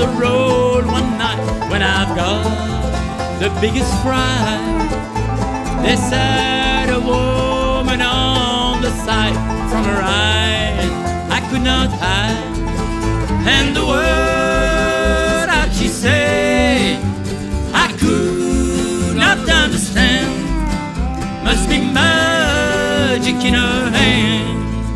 the road one night when I've got the biggest fright. They said a woman on the side, from her eyes I could not hide. And the word that she said I could not understand. Must be magic in her hand.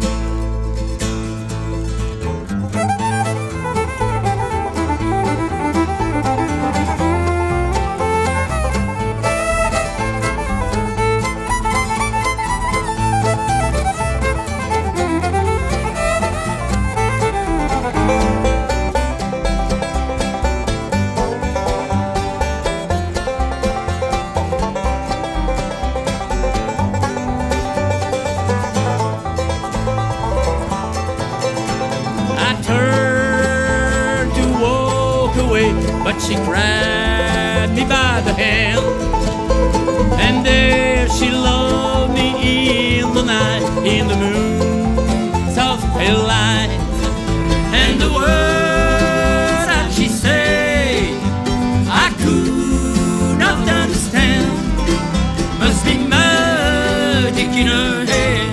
But she grabbed me by the hand, and there she loved me in the night, in the moon's soft pale light. And the words that she said I could not understand. Must be magic in her head.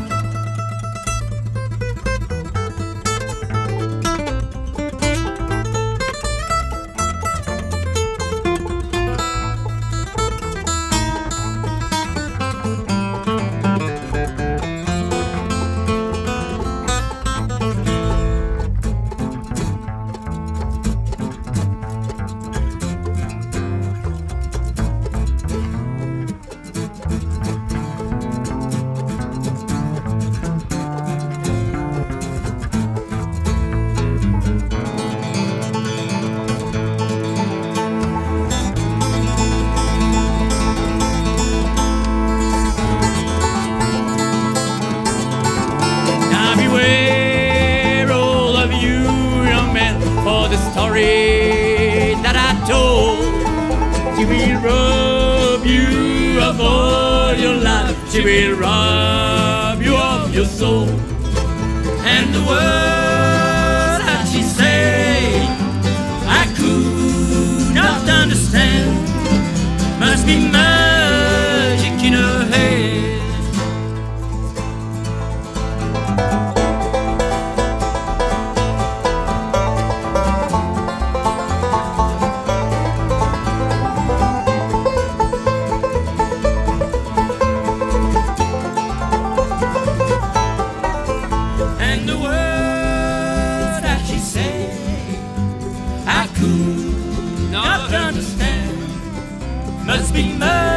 That I told, she will rob you of all your life. She will rob you of your soul. And the words that she said I could not understand. Must be magic in her head. Not understand, must be murder.